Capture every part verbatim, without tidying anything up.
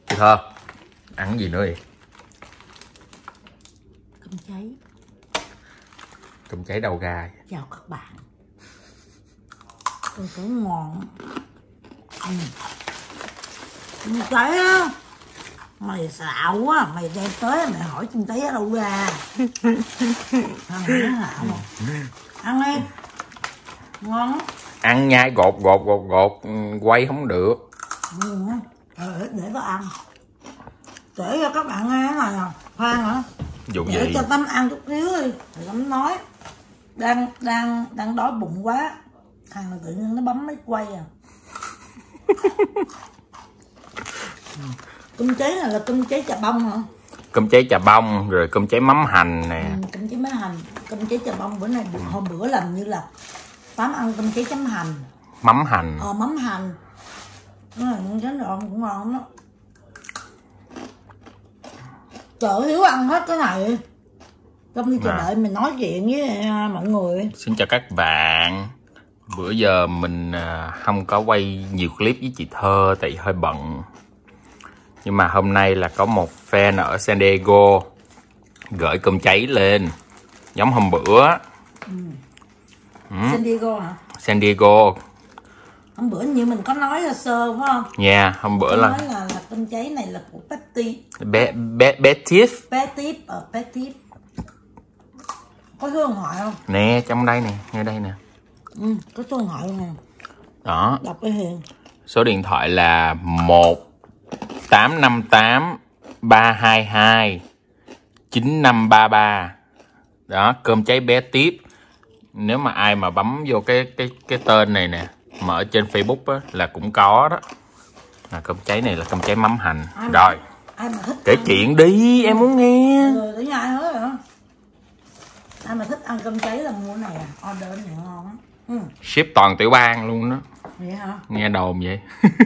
Chị Thơ, ăn cái gì nữa vậy? Cơm cháy. Cơm cháy đầu gà. Chào các bạn. Cơm cháy ngon. Ừ. Cơm cháy á. Mày xạo quá, mày đem tới mày hỏi cơm cháy ở đâu ra. Ăn nó hả mà. Ăn đi. Ngon lắm. Ăn nhai gột gột gột gột quay không được. Ừ. Để, để có ăn. Kể cho các bạn nghe này nè. Khoan hả? Vụ Để gì? cho Tâm ăn chút xíu đi. Rồi Tâm nói. Đang đang đang đói bụng quá. Thằng là tự nhiên nó bấm máy quay à. Cơm cháy này là cơm cháy chà bông hả? Cơm cháy chà bông, rồi cơm cháy mắm hành nè. Ừ, cơm cháy mắm hành. Cơm cháy chà bông bữa nay hôm bữa làm như là Tám ăn cơm cháy chấm hành. Mắm hành. Ờ mắm hành. Nó là cơm cháy rồi cũng ngon đó. Trời ơi, Hiếu ăn hết cái này. Trong khi chờ À. đợi mình nói chuyện với mọi người. Xin chào các bạn. Bữa giờ mình không có quay nhiều clip với chị Thơ tại hơi bận. Nhưng mà hôm nay là có một fan ở San Diego gửi cơm cháy lên, giống hôm bữa. Ừ. Ừ. San Diego hả? San Diego. Hôm bữa như mình có nói là sơ phải không? Nha, yeah, hôm bữa có là nói là, là cơm cháy này là của Betty. bé bé bé Tiff. Betty ở Betty. Có số điện thoại không? Nè, trong đây nè, ngay đây nè. Ừ, có số điện thoại nè. Đó. Đọc cái Hiền. Số điện thoại là một tám năm tám ba hai hai chín năm ba ba. Đó, cơm cháy bé Tiếp. Nếu mà ai mà bấm vô cái cái cái tên này nè, mà ở trên Facebook á, là cũng có đó. À, cơm cháy này là cơm cháy mắm hành. Ai mà, rồi. Ai mà thích Kể ăn... chuyện đi, em muốn nghe. Rồi tới nhà ai hết rồi. Ai mà thích ăn cơm cháy là mua này à, order này ngon lắm. Ừ. Ship toàn tiểu bang luôn đó. Vậy hả? Nghe đồn vậy.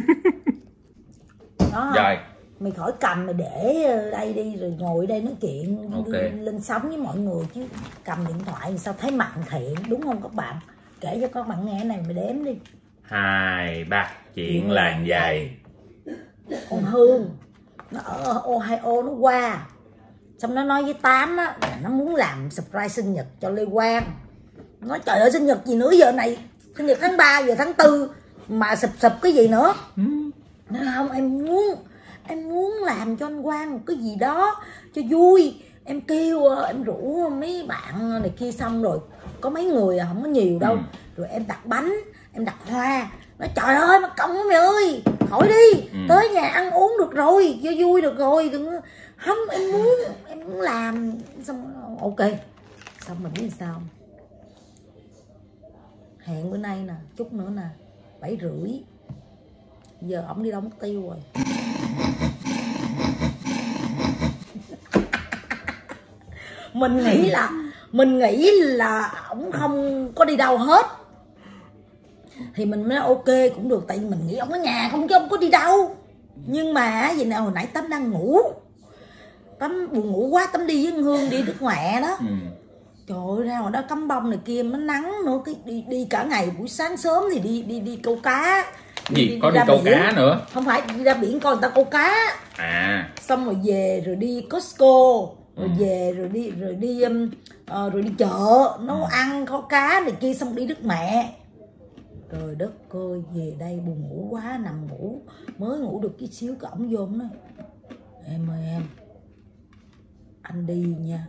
Đó. Rồi. Mày khỏi cầm mày để đây đi rồi ngồi đây nói chuyện. Okay. Lên sóng với mọi người chứ cầm điện thoại sao thấy mặn thiện, đúng không các bạn? Kể cho các bạn nghe này mày đếm đi. Hai ba chuyện làng dày. Con Hương nó ở Ohio nó qua, xong nó nói với Tám á là nó muốn làm surprise sinh nhật cho Lê Quang. Nói trời ơi sinh nhật gì nữa giờ này, sinh nhật tháng ba giờ tháng tư mà sụp sụp cái gì nữa. Ừ. Nói không, em muốn em muốn làm cho anh Quang một cái gì đó cho vui. Em kêu em rủ mấy bạn này kia, xong rồi có mấy người à, không có nhiều đâu. Ừ. Rồi em đặt bánh, em đặt hoa. Nói trời ơi mất công mày ơi, khỏi đi. Ừ. Tới nhà ăn uống được rồi, cho vui được rồi, đừng không, em muốn em muốn làm. Xong ok, xong mình biết sao, hẹn bữa nay nè, chút nữa nè, bảy rưỡi. Giờ ổng đi đâu mất tiêu rồi. Mình nghĩ là mình nghĩ là ổng không có đi đâu hết. Thì mình mới nói ok cũng được, tại vì mình nghĩ ông ở nhà không chứ ông có đi đâu. Nhưng mà gì nào hồi nãy Tấm đang ngủ, Tấm buồn ngủ quá, Tấm đi với Hương đi Đức Mẹ đó. Ừ. Trời ơi ra ngoài đó cắm bông này kia, nó nắng nữa, cái đi đi cả ngày, buổi sáng sớm thì đi đi đi câu cá. Gì đi, có đi, đi câu biển. Cá nữa? Không phải đi ra biển coi người ta câu cá. À. Xong rồi về rồi đi Costco, rồi ừ. về rồi đi rồi đi um, uh, rồi đi chợ nấu ừ. ăn kho cá này kia, xong đi Đức Mẹ. Trời đất ơi, về đây buồn ngủ quá, nằm ngủ, mới ngủ được cái xíu cái ổng vô nói em ơi em, anh đi nha.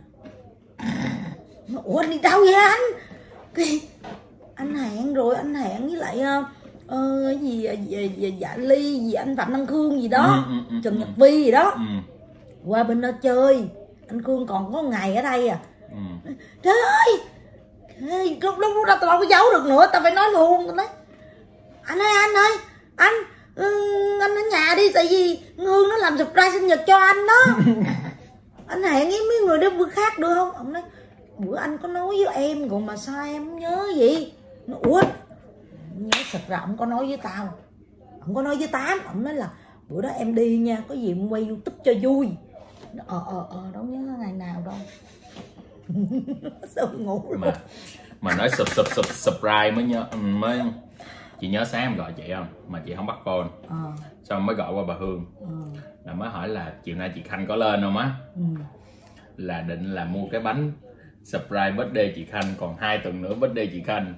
Ủa anh đi đâu vậy anh? Cái anh hẹn rồi, anh hẹn với lại uh, uh, cái gì uh, Dạ Ly gì anh Phạm Đăng Khương gì đó, ừ, ừ, ừ, Trần Nhật Vi gì đó, ừ. Qua bên đó chơi, anh Khương còn có ngày ở đây à. Ừ. Trời ơi, lúc lúc lúc đó tao đâu có giấu được nữa, tao phải nói luôn. Tao nói anh ơi anh ơi anh, ừ, anh ở nhà đi, tại vì Hương nó làm surprise sinh nhật cho anh đó. Anh hẹn với mấy người đó bữa khác được không? Ông nói bữa anh có nói với em rồi mà sao em không nhớ gì. Nó ủa nhớ thật ra ông có nói với tao, ông có nói với Tám, ông nói là bữa đó em đi nha, có gì em quay YouTube cho vui. Nó, ờ ờ ờ đâu nhớ ngày nào đâu. Sao ngủ mà mà nói sụp sụp sụp surprise mới nhớ mới chị nhớ sáng em gọi chị không mà chị không bắt phone. Ờ. Xong mới gọi qua bà Hương. Ờ. Là mới hỏi là chiều nay chị Khanh có lên không á. Ừ. Là định là mua cái bánh surprise birthday chị Khanh, còn hai tuần nữa birthday chị Khanh.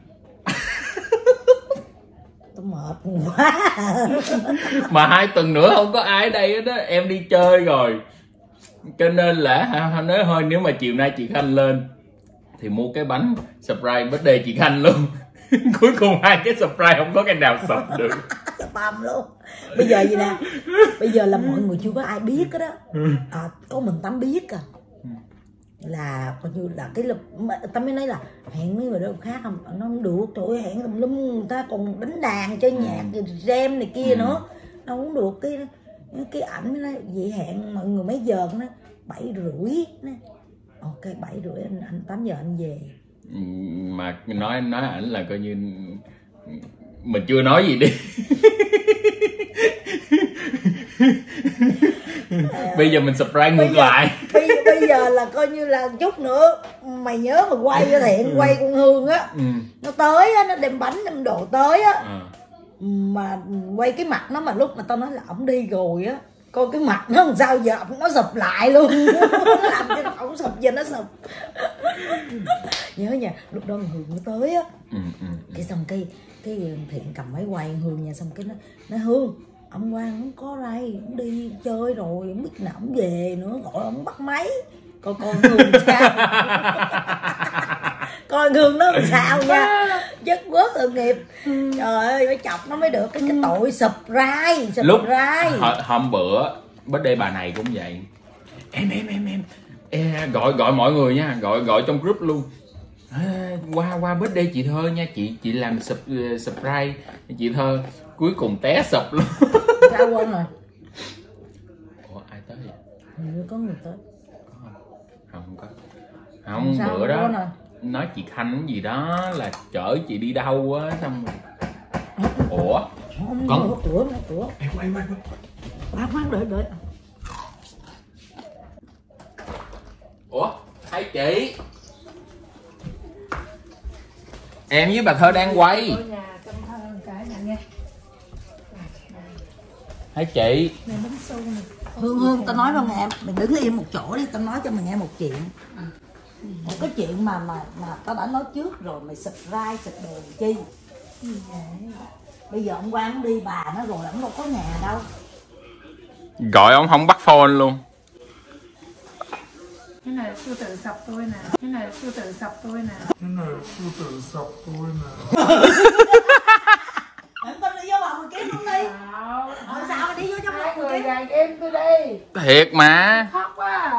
Tôi mệt quá. Mà hai tuần nữa không có ai ở đây đó, em đi chơi rồi, cho nên là nói thôi nếu mà chiều nay chị Khanh lên thì mua cái bánh surprise birthday chị Khanh luôn. Cuối cùng hai cái surprise không có cái nào sập được. Spam luôn. Bây giờ gì nè, bây giờ là mọi người chưa có ai biết đó, à, có mình Tám biết à, là coi như là cái lập Tâm mới nói là hẹn mấy người đâu khác không, nó không được, trời ơi hẹn tùm lum, người ta còn đánh đàn chơi nhạc jam này kia ừ. nữa, nó không được. Cái cái ảnh mới nói vậy hẹn mọi người mấy giờ, nó bảy rưỡi, ok bảy rưỡi anh anh tám giờ anh về. Mà nói nói ảnh là coi như mình chưa nói gì đi. À, bây giờ mình surprise ngược giờ, lại. Bây, bây giờ là coi như là chút nữa mày nhớ mà quay cho Thiện, ừ. quay con Hương á, ừ. nó tới á, nó đem bánh đem đồ tới á, à. mà quay cái mặt nó, mà lúc mà tao nói là ổng đi rồi á, coi cái mặt nó làm sao giờ nó sụp lại luôn. Nó làm cho ổng sụp, giờ nó sụp. Nhớ nha, lúc đó Hương nó tới á, ừ, ừ, ừ. cái xong cái cái Thiện cầm máy quay Hương nha, xong cái nó nói Hương ông Quang không có đây, ông đi chơi rồi, không biết nào ông về nữa, gọi ông bắt máy coi con Hương sao. Coi Hương nó làm sao nha, chất bớt tội nghiệp. Trời ơi phải chọc nó mới được cái cái tội surprise surprise. Lúc hôm bữa birthday bà này cũng vậy, em em em em e, gọi gọi mọi người nha, gọi gọi trong group luôn. À, qua qua birthday chị Thơ nha, chị chị làm sub, uh, surprise chị Thơ, cuối cùng té sập luôn. Sao quên rồi? Ủa ai tới vậy? Hình có người tới. Có không? Không không có. Không sao bữa đó nói chị Khanh gì đó là chở chị đi đâu á, xong rồi. Ủa? Không, con mở cửa, mở cửa. Em em em. Khoan khoan đợi đợi. Ủa? Hai chị. Em với bà Thơ đang quay. Hai chị. Hương Hương tao nói đâu nè em, mình đứng im một chỗ đi, tao nói cho mày nghe một chuyện. Một cái chuyện mà mà mà tao đã nói trước rồi, mày surprise sụp đồ chi. Bây giờ ông Quang đi bà nó rồi, ông đâu có nhà đâu. Gọi ông không bắt phone luôn. Cái này là sư tử sập tôi nè. Cái này là sư tử sập tôi nè. Cái này là sư tử sập tôi nè. Em tin đi vô phòng mình kiếm luôn đi. Ờ sao mà đi vô trong phòng mình kiếm. Gài em tôi đi. Thiệt mà. Khóc quá.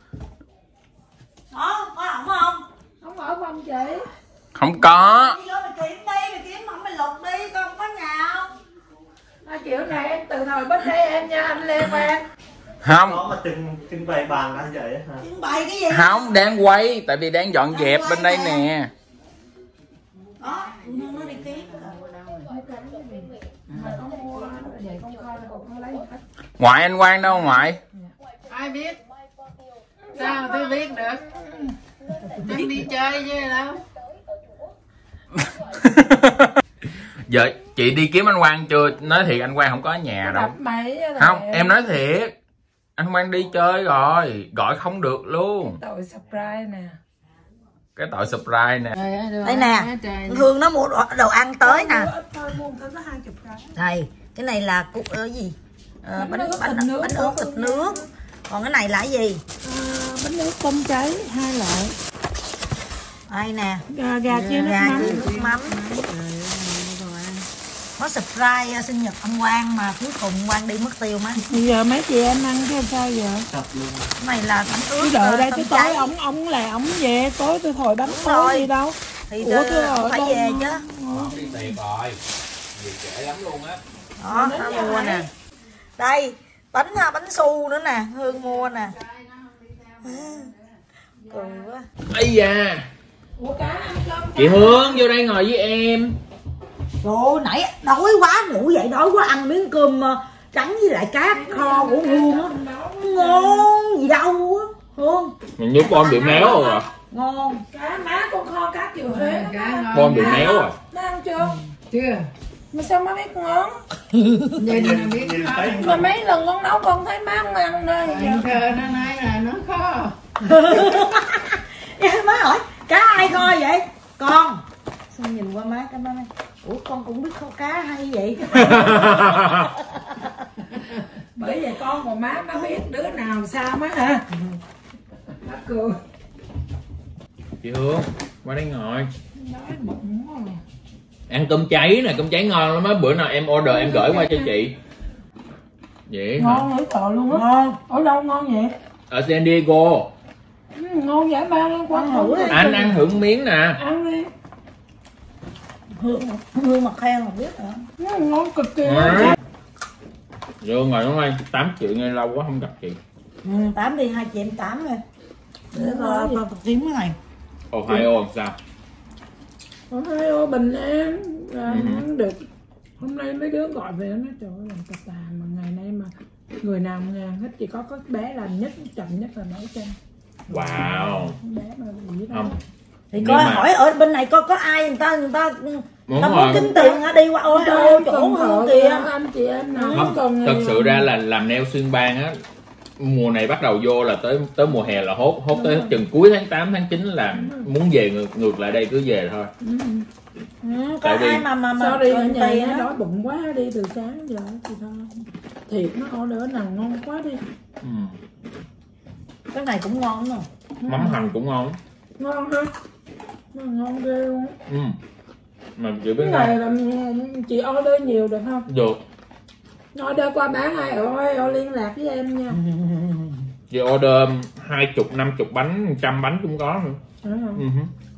Ờ, có ổng không? Không ở phòng chị. Không có. Đi vô mày kiếm đi, mày kiếm ổng mày lục đi, coi không có nhà không. À, kiểu này em từ hồi bắt đây em nha anh Lê Quang. Không. Có mà trưng trưng bày bàn đã vậy hả? Trưng bày cái gì? Không, đang quay, tại vì đang dọn đang dẹp bên đây nè. nè. Đó, nó đi kiếm. Ngoại anh Quang đâu ngoại? Ai biết? Sao tôi biết được? Chắc đi chơi chứ đâu. Giờ chị đi kiếm anh Quang chưa? Nói thiệt anh Quang không có ở nhà đâu. Không, em nói thiệt. Anh Quang đi chơi rồi, gọi không được luôn. Cái tội surprise nè. Cái tội surprise nè. Đây nè, Hương nó mua đồ, đồ ăn tới nè. Đây, cái này là cục uh, gì? Uh, bánh bánh bánh, bánh, bánh ướt thịt nước. Còn cái này là cái gì? À, bánh ướt tôm cháy hai loại. Đây nè. Gà gà chiên nước mắm. Nước mắm. Có surprise sinh nhật ông Quang mà cuối cùng Quang đi mất tiêu má. Bây giờ mấy chị em ăn cái sao giờ? Cái này là bánh ướt. Đợi đây tới tối ổng ổng là ổng về, tối tôi thổi bánh tối gì đâu. Thì ủa tôi ở phải đâu về chứ. Đi tiệm rồi. Gì trễ lắm luôn á. Đó, nó mua nè. Đây, bánh bánh su nữa nè, Hương mua nè. Cười quá. Ây da. Chị Hương vô đây ngồi với em. Rồi nãy đói quá, ngủ dậy đói quá, ăn miếng cơm trắng với lại cá kho của Hương á, ngon gì đâu á Hương. Mình nhớ con bị méo rồi à? Ngon. Cá má con kho cá kiểu Huế. Con bị méo rồi. Đã ăn chưa? Chưa. Mà sao má biết ngon? Nhìn là biết Nhìn khó. thấy Mà mấy lần con nấu con thấy má không ăn đây. Bạn thơ nó nói là nó khó. Má hỏi cá ai kho vậy? Con. Xong nhìn qua má cái má nói ủa con cũng biết kho cá hay vậy. Bởi vậy con của má má biết đứa nào sao má hả? Má cười. Chị Hương qua đây ngồi Nói bụng quá. ăn cơm cháy nè, cơm cháy ngon lắm á, bữa nào em order em gửi qua cho chị. Vậy hả? Ngon dữ trời luôn á. Ngon. Ở đâu ngon vậy? Ở San Diego. Ừ, ngon dã man luôn, quan thử đi. Anh ăn hưởng miếng nè. Ăn đi. Hương, Hương mà khen mà biết hả? Ừ, ngon cực kỳ. Ừ. Vô ngồi đúng không? tám triệu nghe lâu quá không gặp chị. Ừ, tám đi hai chị em tám rồi. Để coi coi tập tím cái này. Ohio làm sao? Ở hai ô bình an là Ừ. ăn được. Hôm nay mấy đứa gọi về nói trời ơi làm tập tà mà ngày nay mà người nào ngàn hết, chỉ có có bé làm nhất chậm nhất là nấu canh. Wow. Bé mà gì đó. Không. Thì Nhưng coi mà- hỏi ở bên này có có ai người ta người ta Đúng người ta rồi. muốn kiếm tiền hả, đi qua ô ô chỗ Hương kìa. Anh chị em nào Không, còn thật sự ra là làm nail xuyên bang á, mùa này bắt đầu vô là tới tới mùa hè là hốt hốt tới chừng cuối tháng tám tháng chín là muốn về ngược, ngược lại đây cứ về thôi. Ừ, có Tại vì- ai mà mà mà sao đi ở cần nhà tiền nó á. đói bụng quá đi từ sáng giờ thì thôi. Thiệt nó order nào ngon quá đi. Ừ. Cái này cũng ngon lắm. Mắm hành cũng ngon. Ngon ha. Nó ngon ghê luôn. Ừ. Mà chị biết Cái sao? này là chị order nhiều được không? Được. Order qua bán ai ơi, ô liên lạc với em nha. Chị order hai chục năm chục bánh trăm bánh cũng có nữa. Đúng không? Ừ.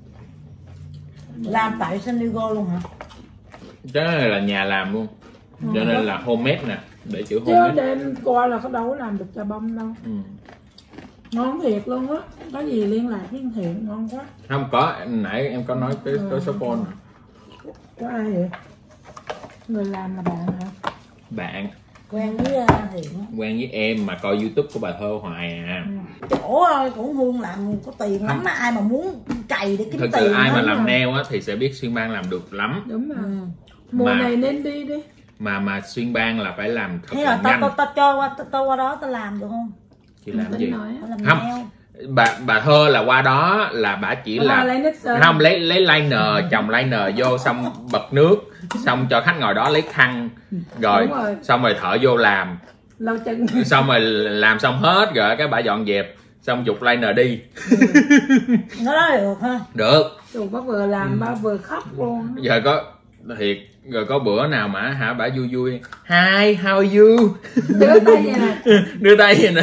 Làm tại San Diego luôn hả? Cái này là nhà làm luôn, cho nên là homemade nè, để chữ Chứ homemade. đem qua là có đâu có làm được trà bông đâu. Ừ. Ngon thiệt luôn á. Có gì liên lạc với Thiện ngon quá. Không có, nãy em có nói cái cái số phone nè. Có ai vậy? Người làm là bạn hả? Bạn Quen với uh, Thiện á. quen với em mà coi YouTube của bà Thơ hoài à. Chỗ ơi cũng Hương làm có tiền lắm á, ai mà muốn cày để kiếm Thật tiền sự ai mà lắm làm à. nail á thì sẽ biết xuyên bang làm được lắm. Đúng rồi. Ừ. Mùa Mà- này nên đi đi. Mà mà xuyên bang là phải làm thật Thế là là tao nhanh. tao tao cho qua tao, tao qua đó tao làm được không? Chị làm Tính gì? nói á. Tao làm Không. nail. Bà bà Thơ là qua đó là bà chỉ Bà là lấy nước sơn. không lấy lấy liner chồng liner vô xong bật nước xong cho khách ngồi đó lấy khăn rồi, Đúng rồi. xong rồi thợ vô làm Lâu chân. xong rồi làm xong hết rồi cái bà dọn dẹp xong dục liner đi. Nó đó được ha. Được. Tụi có vừa làm ba vừa khóc luôn. Giờ có thiệt rồi có bữa nào mà hả bà vui vui hi how are you Đưa tay vậy nè. đưa tay vậy nè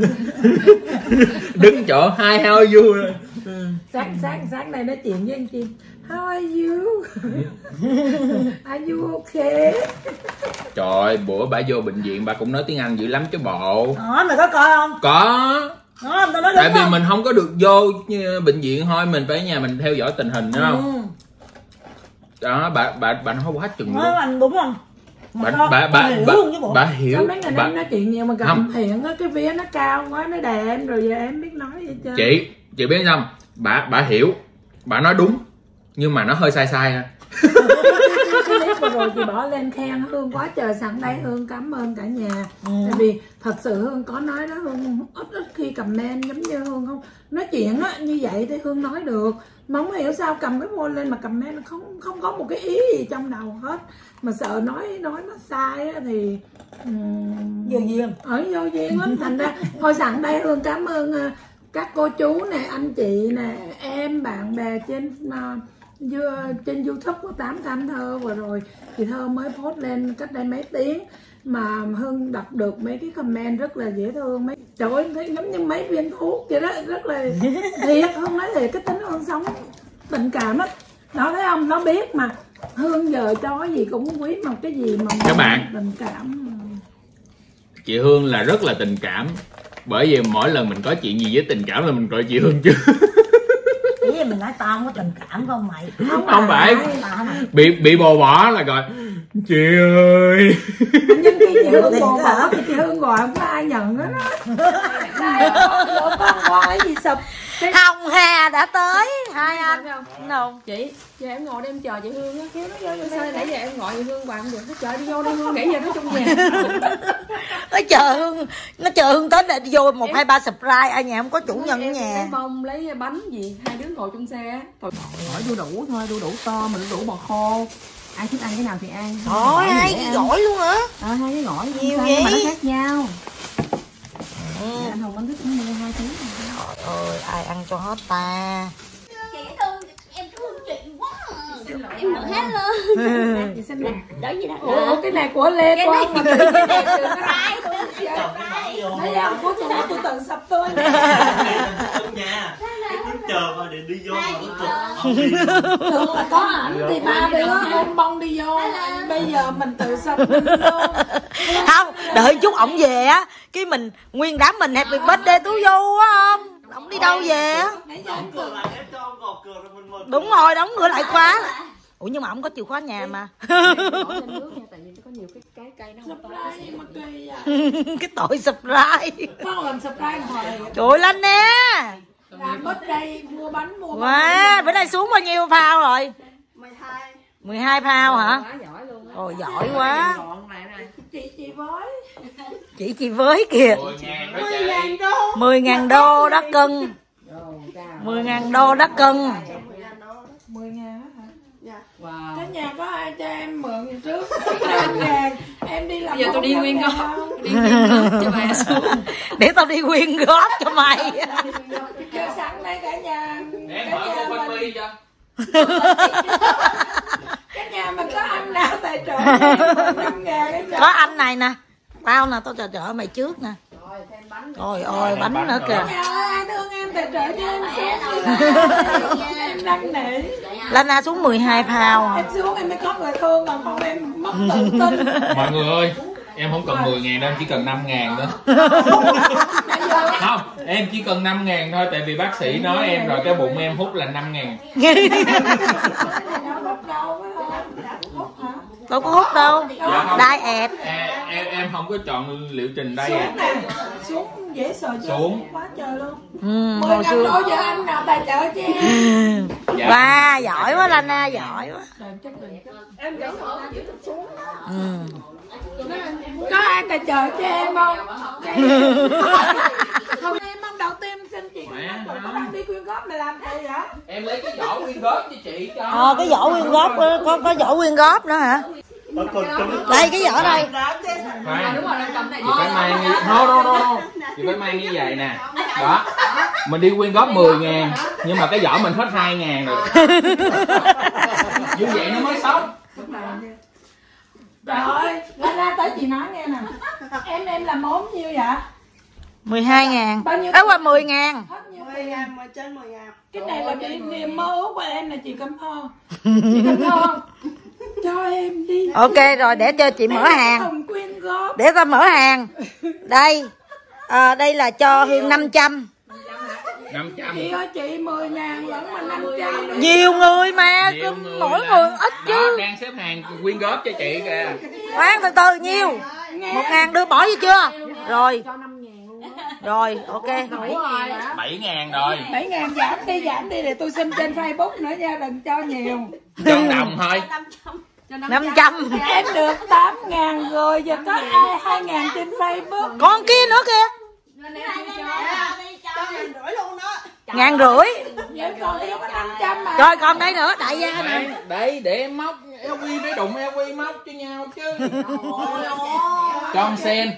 đứng chỗ hi how are you. Sáng sáng sáng nay nói chuyện với anh Chim. How are you? Are you okay? Trời ơi, bữa bà vô bệnh viện bà cũng nói tiếng Anh dữ lắm chứ bộ. Đó mày có coi không? Có. Đó tao nói Tại đúng vì không? mình không có được vô như bệnh viện thôi, mình phải ở nhà mình theo dõi tình hình đúng không? Ừ. Đó, bà bà bà nói quá chừng Nói luôn. anh đúng không? Bà Mà bà bà bà, hiểu bà, luôn chứ bộ. bà hiểu. Sao mấy ngày Bà, nay nói chuyện nhiều mà gặp Không. Thiện á, cái vía nó cao quá, nó đè em rồi giờ em biết nói gì chưa? chị chị biết không? Bà bà hiểu. Bà nói đúng. Nhưng mà nó hơi sai sai ha. Cái clip vừa rồi chị bỏ lên khen Hương quá trời, sẵn đây Hương cảm ơn cả nhà. Ừ. Tại vì thật sự Hương có nói đó, Hương ít ít khi comment giống như Hương không nói chuyện á như vậy thì Hương nói được, mà không hiểu sao cầm cái phone lên mà comment không không có một cái ý gì trong đầu hết, mà sợ nói nói nó sai á thì um, Vô duyên. ở vô duyên lắm, thành ra thôi sẵn đây Hương cảm ơn uh, các cô chú nè, anh chị nè, em bạn bè trên uh, Dưa- trên YouTube của Tám Canh Thơ vừa rồi thì Thơ mới post lên cách đây mấy tiếng mà Hương đọc được mấy cái comment rất là dễ thương, mấy trời ơi thấy giống như mấy viên thuốc vậy đó, rất là thiệt. Hương nói thiệt cái tính Hương sống tình cảm á, nó thấy không, nó biết mà Hương giờ cho cái gì cũng quý, mà cái gì mà Các bạn. tình cảm. Chị Hương là rất là tình cảm. Bởi vì mỗi lần mình có chuyện gì với tình cảm là mình gọi chị Hương chứ. Ý là mình nói tao không có tình cảm không mày. Không phải. Tao mày. Bị bị bồ bỏ là gọi chị ơi. Nhân khi Hương buồn bỏ thì chị Hương gọi không có ai nhận hết á. Lỡ con gọi gì sụp. Hồng Hà đã tới hai anh Không chị, giờ em ngồi đây em chờ chị Hương á, kéo nó vô vô sao nãy giờ em gọi chị Hương hoài không được, nó chờ đi vô đi Hương, nãy giờ nó trong nhà. nó chờ Hương, nó chờ Hương tới để đi vô một hai ba surprise, ai nhà không có chủ nhân ở nhà. Lấy bông lấy bánh gì, hai đứa ngồi trong xe. Thôi hỏi đu đủ thôi, đu đủ to mình đu đủ bò khô. Ai thích ăn cái nào thì ăn. Ôi hai cái gỏi luôn hả? Ờ hai cái gỏi nhiều vậy vậy mà nó khác nhau. Ừ. Anh Hùng anh thích cũng mua hai thứ. Trời ơi ai ăn cho hết ta. Chị thương, em thương chị quá à. Em được hết luôn. Chị xin lỗi. Đó gì đó. Ủa cái này của Lê Cái con mà này- tự cái này từ nó Ai ra. thương Thấy không? Của tôi tôi tự sập tôi. Trong nhà cái cứ chờ mà để đi vô mà nó chụp. Thường là có ảnh thì ba đứa ôm bông đi vô. Bây giờ mình tự sập mình vô. Không, đợi chút ổng về á, cái mình nguyên đám mình happy birthday Tú Du á không? Ổng đi đâu về á? Đóng cửa lại ép cho ông gọt cửa rồi mình mở. Đúng rồi, đóng cửa lại khóa. Ủa nhưng mà ổng có chìa khóa nhà mà. Cái tội surprise. Con làm surprise hồi. Trời ơi Linh nè. Làm birthday mua bánh mua bánh. Wow, bữa nay xuống bao nhiêu phao rồi? mười hai. mười hai phao hả? Quá giỏi luôn á. Ồ giỏi quá. Chị chị với. Chị chị với kìa. mười ngàn đó mười ngàn chị. đô. mười ngàn đô đất cân. mười ngàn đô đất cân. mười ngàn á hả? Dạ. Wow. Cái nhà có ai cho em mượn trước năm ngàn. Em đi làm. Giờ tôi đi nguyên góp. Đi nguyên góp cho bà xuống. Để tao đi quyên góp cho mày. Chưa sẵn đây cả nhà. Để Cả mở nhà cô mình, Phi cho. cả nhà mình có anh nào tài trợ năm ngàn cái Có anh này nè. Tao nè, tao trợ trợ mày trước nè. Trời ơi bánh nữa kìa. nhà ai thương em tài trợ cho em xuống đi. Em năn nỉ. Lana xuống mười hai phao. Em xuống em mới có người thương, còn không em mất tự tin. Mọi người ơi, em không cần mười ngàn đâu, em chỉ cần năm ngàn thôi. Không, em chỉ cần năm ngàn thôi, tại vì bác sĩ nói em rồi, cái bụng em hút là năm ngàn. Đâu có hút đâu. Dạ không. Đai ẹt. À, em em không có chọn liệu trình đây Xuống à. nè, xuống dễ sợ chưa? Xuống. Quá trời luôn. Ừ, Mười hồi ngàn xưa. đô giờ anh nào tài trợ cho em. Dạ. Wow, giỏi quá Lana, giỏi quá. Em gửi họ giữ xuống. Ừ. Có ai tài trợ cho em không? Không em không đầu tiên xin chị có đăng đi quyên góp mày làm gì vậy? Em lấy cái vỏ quyên góp cho chị cho. Ờ, cái vỏ quyên góp, có có vỏ quyên góp nữa hả? Còn còn trong Đây cái vỏ đây. Khoan. Chị phải mang như... Thôi, thôi, thôi, thôi. Chị phải mang như vậy nè. Đó. Mình đi quyên góp mười ngàn, nhưng mà cái vỏ mình hết hai ngàn rồi. Như vậy nó mới sống. Trời ơi, ra ra tới chị nói nghe nè. Em em làm món nhiêu vậy? mười hai ngàn. Bao nhiêu? Ê qua mười ngàn. Hết nhiêu mười tiền? ngàn, mười trên mười ngàn. Cái này là cái niềm mơ ước của em là chị Cẩm Thơ. Chị Cẩm Thơ cho em đi. Ok rồi để cho chị mở hàng. Không quyên góp. Để tao mở hàng. Đây. À, đây là cho Hương năm trăm. năm trăm. Chị ơi chị mười ngàn lẫn mà năm trăm đi. Nhiều người mà, Nhiều người mỗi lắm. người ít Đó, chứ. đang xếp hàng quyên góp cho chị kìa. Khoan từ từ nhiêu? Một ngàn đưa bỏ vô chưa? Rồi. Rồi, ok. bảy ngàn rồi. bảy ngàn giảm đi, giảm đi để tôi xin trên Facebook nữa nha, đừng cho nhiều. Cho đồng thôi. năm trăm. Em được tám ngàn rồi, giờ có ai hai ngàn trên Facebook. Con kia nữa kìa. Cho ngàn rưỡi luôn đó. Ngàn rưỡi. Vậy còn thiếu có năm trăm mà. Rồi còn đây nữa, đại gia nè. Đấy, đấy để em móc eo quy với đụng eo quy móc cho nhau chứ. Cho ông sen.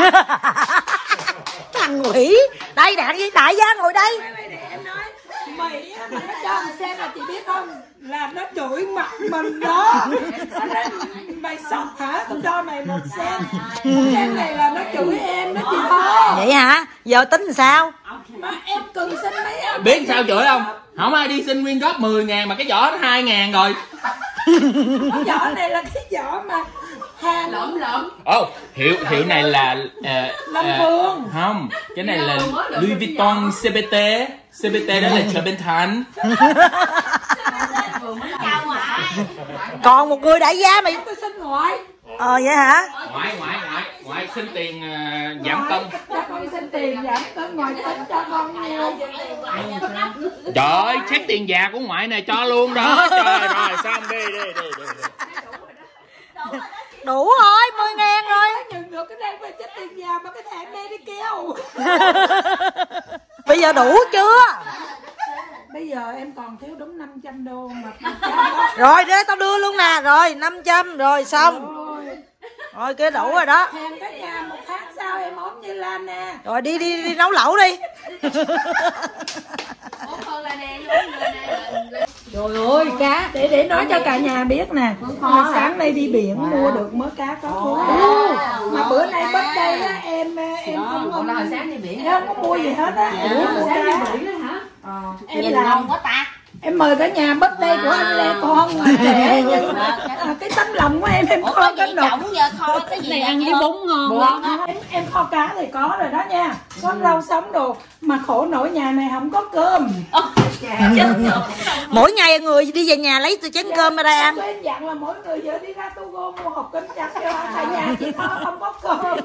Thằng quỷ. Đây đại, đại gia ngồi đây. Để em nói, Mỹ á, mà nó cho anh xem là chị biết không? Là nó chửi mặt mình đó. Nó nói, mày sọc hả? Tôi cho mày một sen. Sen này là nó chửi em đó chị Thơ. Vậy hả? Giờ tính làm sao? Mà em cần xin mấy anh. Biết sao chửi không? Không ai đi xin quyên góp mười ngàn mà cái vỏ nó hai ngàn rồi. Cái vỏ này là cái vỏ mà hàng Lộm lộm. Ồ, oh, hiệu hiệu này là uh, Lâm Phương. không, cái này là Louis Vuitton xê bê tê. xê bê tê đó là chợ Bến Thành. Còn một người đại gia mày. Tôi xin ngoại. Ờ vậy hả? Ngoại ngoại ngoại ngoại xin tiền uh, giảm cân. Cho con xin tiền giảm cân, ngoại tính cho con nhiều. Trời ơi, xét tiền già của ngoại này cho luôn đó. Trời rồi, xong đi đi đi đi. Đủ rồi, mười ngàn rồi. Nhận được cái đây phải chết tiền già mà cái thẻ này đi kêu. Bây giờ đủ chưa? Bây giờ em còn thiếu đúng năm trăm đô mà. Rồi để tao đưa luôn nè. Rồi năm trăm rồi xong. Rồi. Rồi kia đủ rồi đó. Hẹn cả nhà một tháng sau em ốm như Lan nè. Rồi đi đi đi nấu lẩu đi. Trời ơi cá để để nói cho cả nhà biết nè. Hồi sáng nay đi biển wow. mua được mớ cá có cuốn. Wow. Mà bữa nay bắt đây á em em không có hồi sáng đi biển. Em không có mua gì hết á. Mua cá hả? Ờ. Em làm quá ta. Em mời cả nhà bất đây của anh Lê con để nhưng mà cái tấm lòng của em em kho cái nục giờ kho cái gì này ăn với bún ngon quá. em em kho cá thì có rồi đó nha, có rau sống đồ mà khổ nổi nhà này không có cơm. Mỗi ngày người đi về nhà lấy từ chén cơm ở đây ăn. Em dặn là mỗi người giờ đi ra Togo mua hộp cơm chặt cho cả nhà chị Tho không có cơm.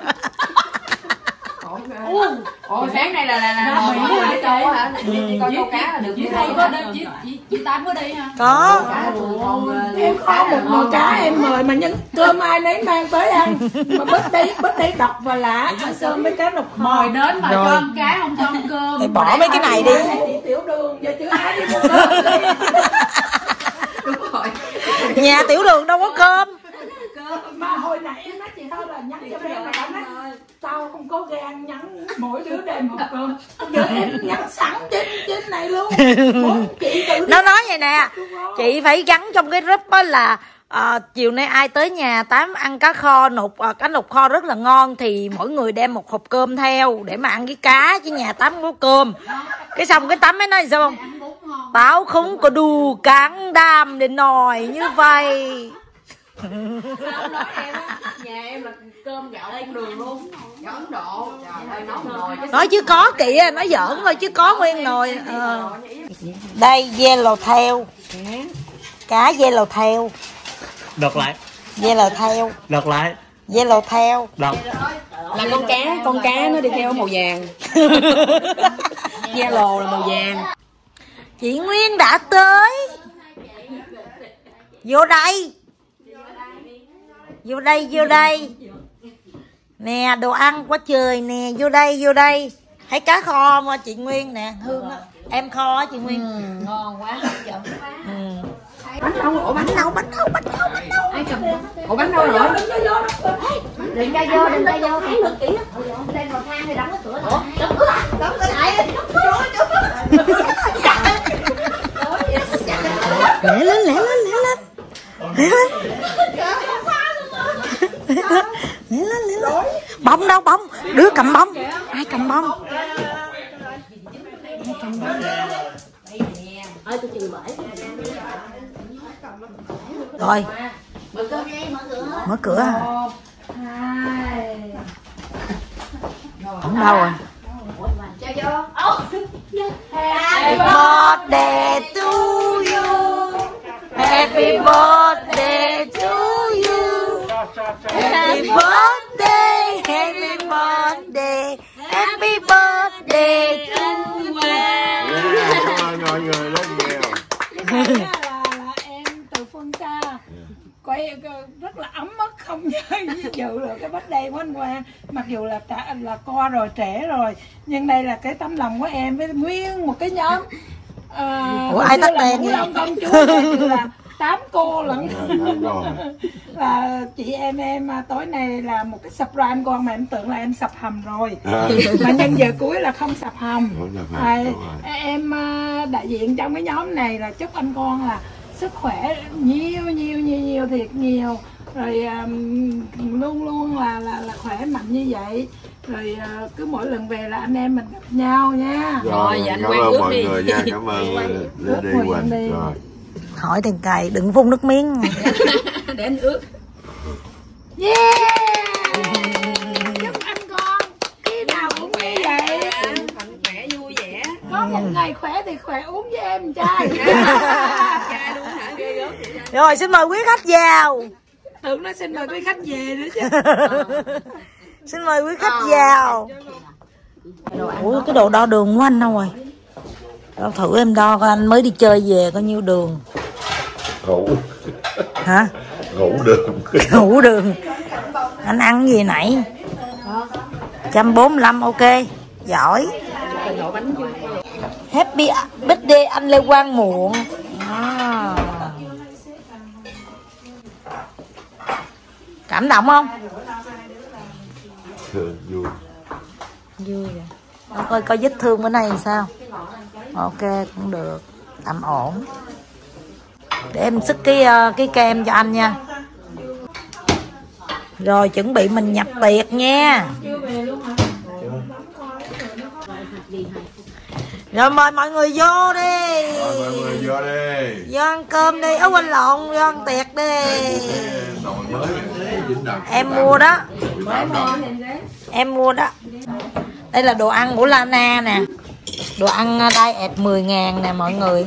Ồ, sáng nay là là là mười người đi chơi hả? Đi coi câu cá là được. Chị Tho có đi, chị chị chị Tám có đi hả? Có. Em kho một nồi cá em mời mà những cơm ai nấy mang tới ăn. Mà bớt đi bớt đi độc và lạ ăn cơm mấy cá nục mời đến mà cơm cá không cho ăn cơm. Thì bỏ mấy cái này đi. Tiểu đường giờ chữ ai đi mua cơm đi. Đúng rồi. Nhà tiểu đường đâu có cơm. Mà hồi nãy em nói chị Tho là nhắn cho em mà nói tao không có gan nhắn mỗi đứa đem một cơm. Giờ em nhắn sẵn trên trên này luôn. Chị tự Nó nói vậy nè, chị phải gắn trong cái group đó là à, chiều nay ai tới nhà Tám ăn cá kho nục, à, cá nục kho rất là ngon thì mỗi người đem một hộp cơm theo để mà ăn với cá, chứ nhà Tám không có cơm. Cái xong cái Tám mới nói sao không? Tao không có đủ can đảm để nói như vậy. Nói em á, nhà em là cơm gạo không đường luôn, gạo Ấn Độ. Trời ơi, nói nồi. Nói chứ có kìa, nói giỡn thôi chứ có nguyên nồi. Ờ. Đây yellow theo. Cá yellow theo. Đọc lại. Yellow theo. Đọc lại. Yellow theo. Đọc. Là con cá, con cá nó đi theo màu vàng. Yellow là màu vàng. Chị Nguyên đã tới. Vô đây. Vô đây, vô đây. Nè, đồ ăn quá trời nè, vô đây, vô đây. Thấy cá kho mà chị Nguyên nè, Hương á. Em kho á chị Nguyên. Ừ, ngon quá, hấp dẫn quá. Ừ. bánh đâu, ủa Bánh đâu, bánh đâu, bánh đâu, bánh đâu. Ai cầm? Ủa bánh đâu rồi? Đừng ra vô, đừng ra vô, thấy được kỹ. Lên vào thang thì đóng cái cửa. Ủa, đóng cửa lại, đóng cửa lại. Lẹ lên, lẹ lên, lẹ lên. Lẹ lên. Lẹ lên, lẹ lên. Bông đâu, bông. Đứa cầm bông. Ai cầm bông? Ai cầm bông? Ơi tôi chừng bởi. Rồi. Mở cửa đi, mở cửa. Mở cửa. Không đâu rồi. Cho vô. Happy birthday to you. Happy birthday to you. Happy birthday, happy birthday, happy birthday to you. Mọi người lên nhiều. Là, là, là em từ phương xa quay rất là ấm ức không dự được cái birthday của anh Quang, mặc dù là đã là co rồi trẻ rồi nhưng đây là cái tấm lòng của em với nguyên một cái nhóm. À, ủa ai tắt đèn vậy? vậy? Công chúa là tám cô lẫn là chị em em tối nay là một cái surprise con mà em tưởng là em sập hầm rồi à. Mà nhân giờ cuối là không sập hầm. À, em đại diện trong cái nhóm này là chúc anh con là sức khỏe nhiều nhiều nhiều nhiều thiệt nhiều rồi um, luôn luôn là là là khỏe mạnh như vậy rồi uh, cứ mỗi lần về là anh em mình gặp nhau nha. Rồi, dạ, cảm ơn mọi người nha, cảm ơn Lady Quỳnh. Rồi. Hỏi tiền cày đừng phun nước miếng. Để anh ướt. Yeah. Chúc anh con khi nào cũng như vậy. Mạnh khỏe vui vẻ. Có một ngày khỏe thì khỏe uống với em trai. Trai luôn hả? Ghê gớm vậy. Rồi xin mời quý khách vào. Tưởng nó xin mời quý khách về nữa chứ. Xin mời quý khách vào. Ủa cái đồ đo đường của anh đâu rồi? Đo thử em đo coi, anh mới đi chơi về có nhiêu đường. Ngủ. Hả? Ngủ đường. Ngủ đường. Anh ăn gì nãy? một trăm bốn mươi lăm, ok. Giỏi. Happy birthday anh Lê Quang Muộn. À. Cảm động không? Vui. Vui vậy. Đâu coi coi vết thương bữa nay làm sao. Ok cũng được, tạm ổn. Để em sức cái cái kem cho anh nha. Rồi chuẩn bị mình nhập tiệc nha. Rồi mời mọi người vô đi. Mời mọi người vô đi. Vô ăn cơm đi, ấu quên lộn, vô ăn tiệc đi. Em mua đó. Em mua đó. Đây là đồ ăn của Lana nè. Đồ ăn diet mười ngàn nè mọi người.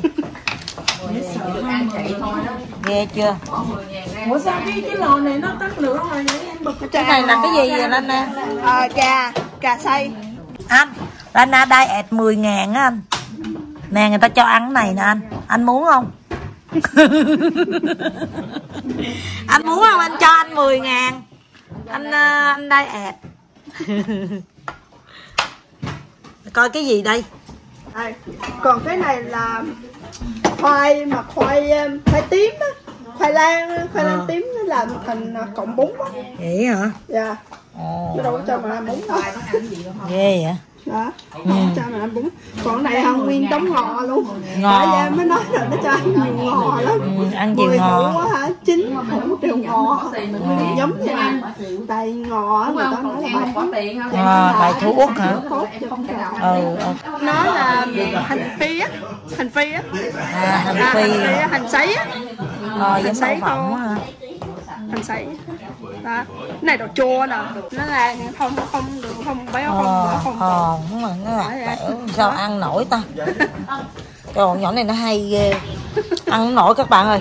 Ghê chưa? Ủa sao cái cái lò này nó tắt lửa rồi vậy em bật cái này là cái gì vậy Lana? Ờ trà, trà xay. Anh, Lana diet mười ngàn á anh. Nè người ta cho ăn cái này nè anh. Anh muốn không? Anh muốn không? Anh cho anh mười ngàn. Anh anh diet. Coi cái gì đây? Đây. Còn cái này là khoai mà khoai khoai tím á, khoai lang khoai lang tím nó làm thành cọng bún á. Vậy hả? Dạ. Ồ. Nó đâu có cho mà ăn bún đâu. Ghê vậy? Đó. Ừ. Cho mà ăn bún. Còn này không nguyên đống ngò luôn. Ngò. Tại mới nói là nó cho ăn nhiều ngò lắm. Ừ, ăn nhiều ngò. Hủ hả? Chín hủ đều ngò. Ừ. Giống như là tại ngò người ta nói là bài thuốc. À, bài thuốc hả? Ừ, ừ. Nó là hành phi á, hành phi á. À, hành phi. À, hành sấy á. Ờ, giống sản phẩm hả? Hành sấy. Đó. Cái này đồ chua nè, nó là không không được không béo không ờ, không. Ờ, đúng rồi, nó là sao ăn nổi ta? Trời nhỏ này nó hay ghê. Ăn nổi các bạn ơi.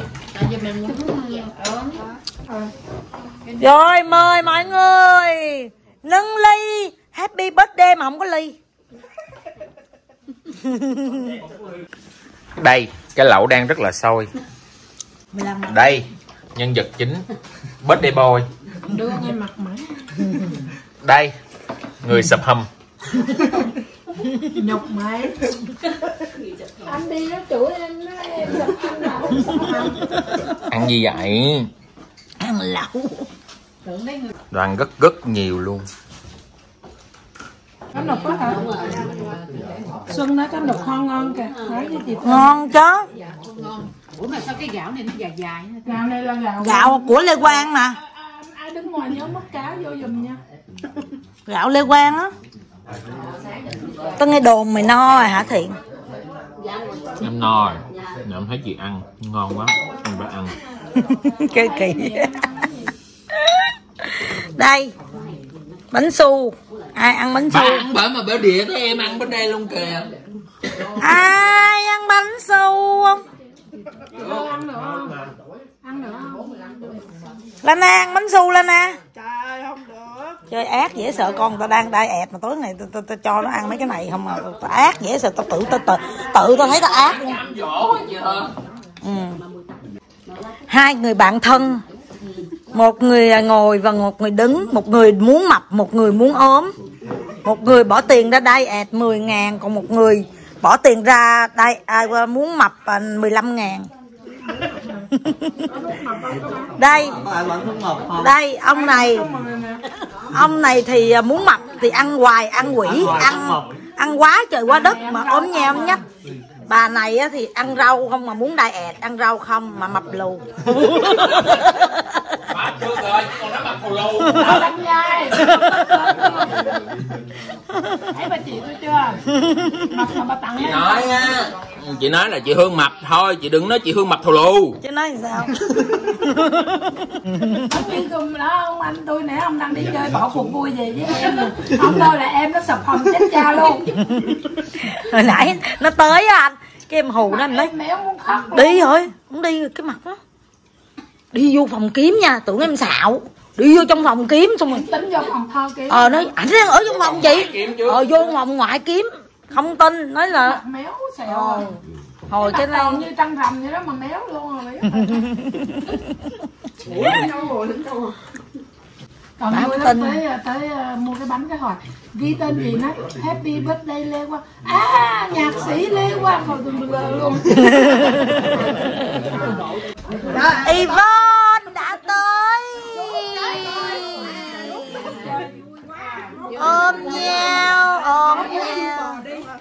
Rồi mời mọi người nâng ly happy birthday mà không có ly. Đây, cái lẩu đang rất là sôi. Đây, nhân vật chính birthday boy. Đưa nghe mặt mày. Đây, người sập hầm. Nhục mày. Anh đi nó chửi em, nó em sập hầm lẩu. Ăn gì vậy? Ăn lẩu. Đoàn rất rất nhiều luôn. Cá nục á hả? Xuân nói cá nục ngon ngon kìa. Nói với chị. Ngon chứ. Ủa mà sao cái gạo này nó dài dài? Gạo này là gạo. Gạo của Lê Quang mà. Ai đứng ngoài nhớ mất cá vô giùm nha. Gạo Lê Quang á. Tao nghe đồn mày no rồi hả Thiện? Em no rồi. Giờ em thấy chị ăn ngon quá, em phải ăn. Chơi kỳ. Đây, bánh su. Ai ăn bánh su? Bà ăn bả mà bả đĩa tới em ăn bên đây luôn kìa. Ai ăn bánh su không? Ăn nữa không? Ăn nữa không? Lana ăn bánh su Lana. Trời không được. Chơi ác dễ sợ, con tao đang diet mà tối ngày tao tao cho nó ăn mấy cái này không mà tao ác dễ sợ, tao tự tao tự tự tao thấy tao ác luôn. Ừ. Hai người bạn thân, một người ngồi và một người đứng, một người muốn mập, một người muốn ốm, một người bỏ tiền ra diet mười ngàn, còn một người bỏ tiền ra đây à, muốn mập mười lăm ngàn. Đây, đây ông này, ông này thì muốn mập thì ăn hoài, ăn quỷ, ăn ăn quá trời quá đất mà ốm nheo ốm nhách. Bà này thì ăn rau không mà muốn diet, ăn rau không mà mập lù. Bà chưa rồi, còn nó mập thù lù. Thấy bà chị tôi chưa? Mập mà bà tặng. Chị nói á, chị nói là chị Hương mập thôi, chị đừng nói chị Hương mập thù lù. Chứ nói sao? Không biết cùng đó ông anh tôi nãy ông đang đi chơi bỏ cuộc vui về với em. Không đâu là em nó sập hầm chết cha luôn. Hồi nãy nó tới á anh, cái em hù nó anh nói méo muốn khóc. đi rồi, không đi rồi cái mặt đó. đi vô phòng kiếm nha, tưởng em xạo. Đi vô trong phòng kiếm xong rồi tính vô phòng thơ kiếm. Ờ nói ảnh đang ở trong phòng chị. Ờ vô phòng ngoại kiếm. Không tin, nói là méo xẹo. Ờ. Hồi cái này như trăng rằm vậy đó mà méo luôn rồi. Còn vui lắm, tới, tới uh, mua cái bánh cái hỏi ghi tên gì nói Happy Birthday Lê Quang. À nhạc sĩ Lê Quang. Thôi tôi lơ luôn. Yvonne đã tới. Ôm nhau, ôm nhau.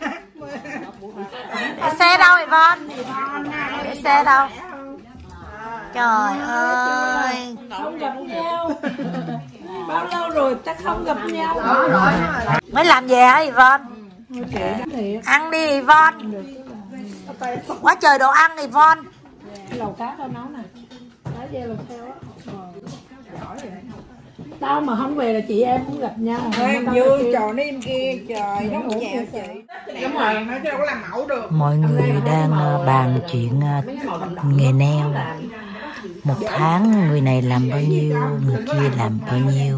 Để xe đâu Yvonne? Để xe đâu? Trời ơi. Không gặp nhau. Bao lâu rồi ta không gặp nhau. Đó rồi. Mới làm về hả Yvonne? Ăn đi Yvonne. Quá trời đồ ăn Yvonne. Lẩu cá tao nấu nè. Lá dê lẩu theo á. Giỏi vậy. Tao mà không về là chị em cũng gặp nhau. Vui trò nó im kia, trời nó ngủ nhà chị. Đúng rồi, nó đâu có làm mẫu được. Mọi người đang bàn chuyện nghề neo. Một tháng người này làm bao nhiêu, người kia làm bao nhiêu.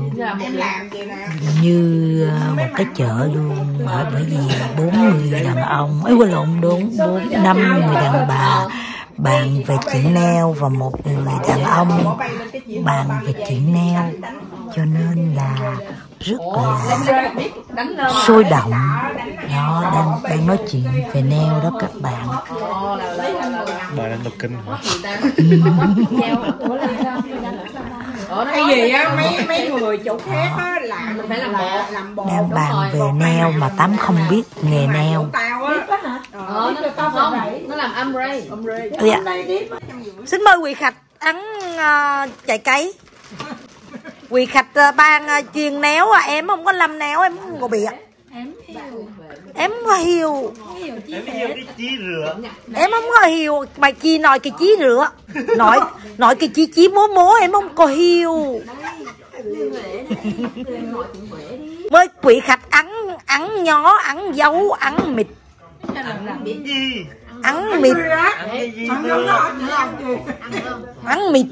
Như một cái chợ luôn. Bởi vì bốn người đàn ông, ấy quên lộn đúng, bốn năm người đàn bà bàn về chuyện neo và một người đàn ông bàn về chuyện neo, cho nên là rất là sôi động. Đó, đang, đang nói chuyện về neo đó các bạn. Bà đang đọc kinh hả? Cái gì á, mấy mấy người chỗ khác á làm phải làm bột, làm bột. Đang bàn về neo mà Tám không biết nghề neo. Ờ, nó không, nó làm ombre. Dạ. Xin mời quý khách ăn uh, chạy cấy. Quý khách uh, ban uh, chuyên néo, à, em không có làm néo, em không có biết. Em không có hiểu. Em hiểu cái chí rửa. Em không có hiểu. Mày chi nói cái chí rửa. Nói nói cái chí chí mố mố em không có hiểu. Với quý khách ăn ăn nhó, ăn dấu, ăn mịt. Gì? Ăn mịt. Ăn mịt.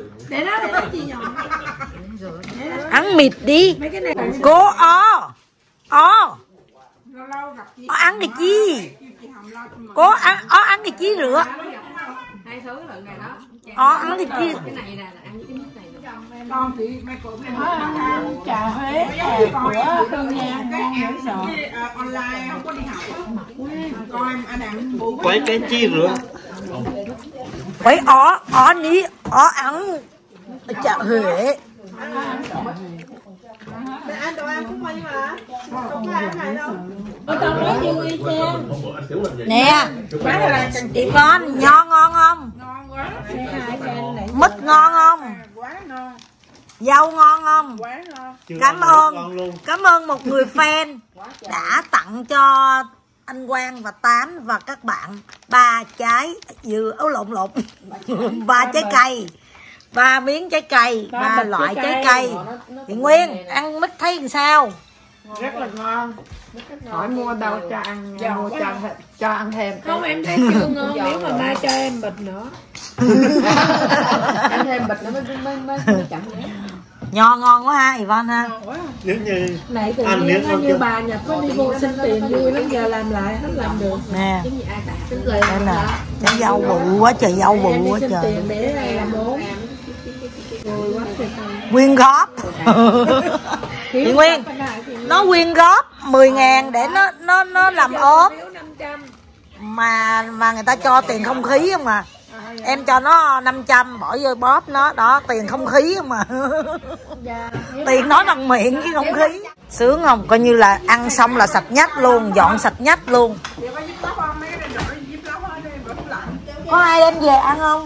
Ăn mịt đi. Cô o o o ăn cái chi? Cô ăn o ăn cái chi rửa? Hai thứ lần này đó. O ăn cái chi? Cái này là ăn cái nước này. Con thì mấy cô ăn trà Huế của Hương Nha ngon dễ sợ. Online không có đi học. Coi em anh ăn bún. Quấy cái chí rửa. Quấy ó ó ní ó ăn chả Huế. Anh đồ ăn cũng quay mà. Không có ăn này đâu. Tao nói như y chang. Nè, Yvonne, nho ngon không? Ngon quá. Mít ngon không? Quá ngon. Dâu ngon không? Quá ngon. Cảm ơn, cảm ơn một người fan đã tặng cho anh Quang và Tám và các bạn ba trái dừa, ấu lộn lộn, ba trái cây, ba miếng trái cây, ba loại trái cây. Chị Nguyên ăn mít thấy làm sao? Rất là ngon. Hỏi mua đâu cho ăn, mua cho, cho ăn thêm. Không, em thấy chưa ngon nếu mà ba cho em bịch nữa. Ăn thêm bịch nữa mới mới mới chậm nữa. Nho ngon quá ha Yvonne ha. Giống như Này tự nhiên như, như bà Nhật có đi vô xin tiền vui lắm, giờ làm lại hết làm được. Nè, đây là cái dâu bự quá trời, dâu bự quá xin trời. tiền để làm bốn. Vui quá trời. Quyên góp. Chị Nguyên, nó quyên góp mười ngàn để nó nó nó làm ốp. Mà mà người ta cho tiền không khí không mà. Em cho nó năm trăm bỏ vô bóp nó, đó tiền không khí không mà. Tiền nói bằng miệng chứ không khí. Sướng không? Coi như là ăn xong là sạch nhách luôn, dọn sạch nhách luôn. Có ai đem về ăn không?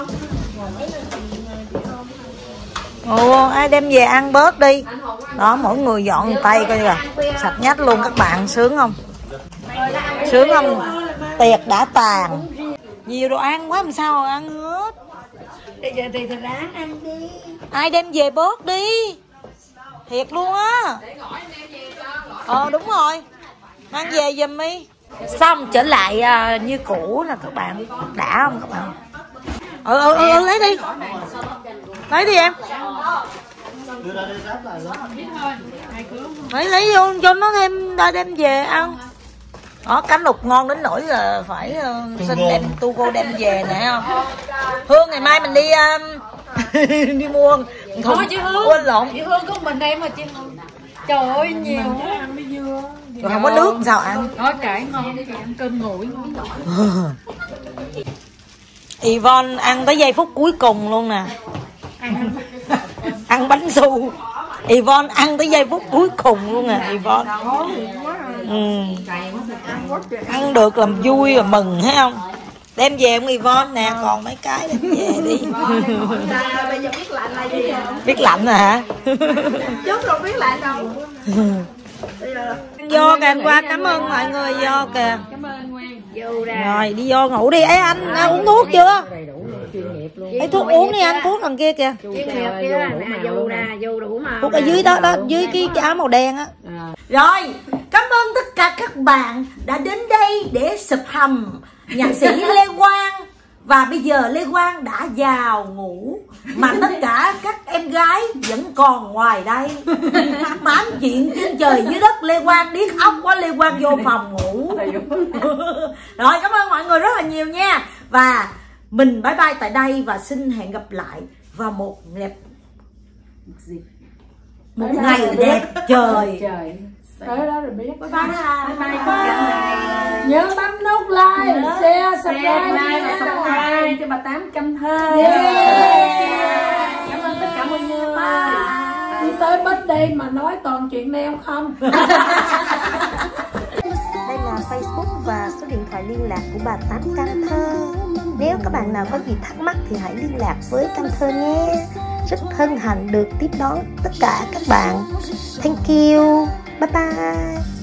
Ồ, ai đem về ăn bớt đi. Đó, mỗi người dọn tay coi là sạch nhách luôn các bạn. Sướng không? Sướng không? Tiệc đã tàn. Nhiều đồ ăn quá làm sao mà ăn hết. Bây giờ thì thì ráng ăn đi. Ai đem về bớt đi. Thiệt luôn á. Ờ đúng rồi. Mang về giùm đi. Xong trở lại uh, như cũ là các bạn. Đã không các bạn? Ừ ừ ừ lấy đi. Lấy đi em. Lấy lấy vô cho nó thêm đa đem về ăn. Đó, cánh lục ngon đến nỗi là phải uh, xin đem tu cô đem về nè không. Hương ngày mai mình đi uh, đi mua Thôi chị Hương. Quên lộn. Chị Hương có mình em mà chị Hương. Trời ơi nhiều quá ăn mới dưa. Rồi không có nước sao ăn. Thôi kệ ngon chị ăn cơm nguội ngon. Yvonne ăn tới giây phút cuối cùng luôn nè. Ăn bánh su. Yvonne ăn tới giây phút cuối cùng luôn nè Yvonne. Ừ. Ăn được làm vui và mừng thấy không? Đem về không Yvonne nè, còn mấy cái đem về đi. Bây giờ biết lạnh là gì? Biết lạnh rồi hả? Trước rồi biết lạnh đâu. Vô kìa, anh qua cảm ơn mọi người vô kìa. Cảm ơn Nguyên. Rồi đi vô ngủ đi. Ấy anh, anh uống thuốc chưa? Ấy thuốc uống đi anh, thuốc đằng kia kìa. Chuyên nghiệp kia nè, dù nè, dù đủ mà. Thuốc ở dưới đó, đó dưới cái, cái áo màu đen á. Rồi, cảm ơn tất cả các bạn đã đến đây để sụp hầm nhạc sĩ Lê Quang. Và bây giờ Lê Quang đã vào ngủ, mà tất cả các em gái vẫn còn ngoài đây tám chuyện trên trời dưới đất. Lê Quang điếc óc quá, Lê Quang vô phòng ngủ. Rồi cảm ơn mọi người rất là nhiều nha. Và mình bye bye tại đây và xin hẹn gặp lại vào một đẹp một ngày đẹp trời. Tới đó rồi biết. Bye bye. Bye bye. Nhớ bấm nút like, share, subscribe và subscribe cho bà Tám Căm Thơ. Cảm ơn tất cả mọi người. Đi tới birthday mà nói toàn chuyện neo không. Đây là Facebook và số điện thoại liên lạc của bà Tám Căm Thơ. Nếu các bạn nào có gì thắc mắc thì hãy liên lạc với Căm Thơ nhé. Rất hân hạnh được tiếp đón tất cả các bạn. Thank you. Bye bye.